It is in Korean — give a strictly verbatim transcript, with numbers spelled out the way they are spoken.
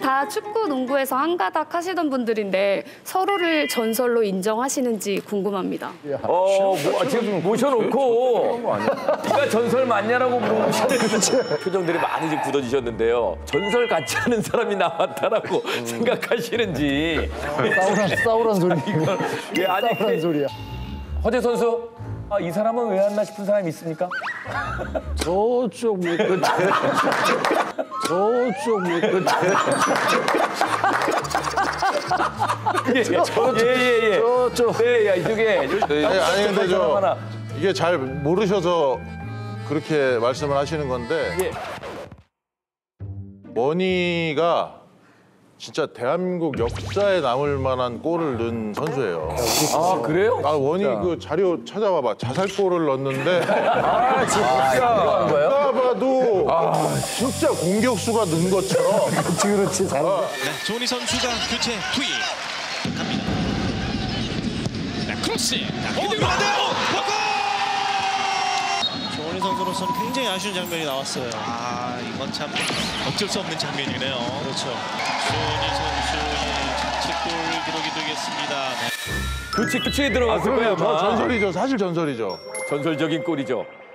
다 축구, 농구에서 한가닥 하시던 분들인데 서로를 전설로 인정하시는지 궁금합니다. 어, 뭐, 지금 모셔놓고 네가 전설 맞냐라고 물어보시는 표정들이 많이 좀 굳어지셨는데요. 전설 같지 않은 사람이 나왔다라고 음. 생각하시는지. 싸우란, 싸우란 소리. 이건, 예, 아니, 싸우란 소리야. 허재 선수, 아, 이 사람은 왜 왔나 싶은 사람이 있습니까? 저쪽 뭐 끝에. 저쪽 뭐 끝에. 예, 예, 예, 예. 저쪽. 네, 야, 이쪽에. 아니, 아니 근데 저 이게 잘 모르셔서 그렇게 말씀을 하시는 건데 예. 원희가 진짜 대한민국 역사에 남을 만한 골을 넣은 선수예요. 아, 그래요? 아, 원희 그 자료 찾아봐봐. 자살골을 넣었는데 아, 진짜. 누가 봐도 아, 진짜 공격수가 넣은 것처럼. 그렇지, 그렇지. 잘한다. 네, 조니 선수가 교체 투입 갑니다. 네, 크로스. 그대로 조니 선수로서는 굉장히 아쉬운 장면이 나왔어요. 아, 이건 참 어쩔 수 없는 장면이네요. 그렇죠. 조니 선수의 자책골 기록이 되겠습니다. 네. 교체, 교체에 들어갔을 아, 거예요. 저 전설이죠. 사실 전설이죠. 전설적인 골이죠.